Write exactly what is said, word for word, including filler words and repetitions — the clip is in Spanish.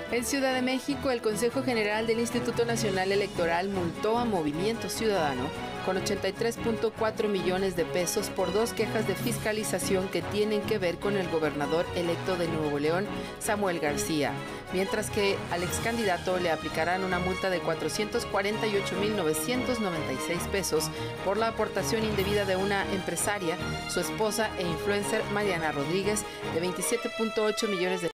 En Ciudad de México, el Consejo General del Instituto Nacional Electoral multó a Movimiento Ciudadano con ochenta y tres punto cuatro millones de pesos por dos quejas de fiscalización que tienen que ver con el gobernador electo de Nuevo León, Samuel García, mientras que al ex candidato le aplicarán una multa de cuatrocientos cuarenta y ocho mil novecientos noventa y seis pesos por la aportación indebida de una empresaria, su esposa e influencer Mariana Rodríguez, de veintisiete punto ocho millones de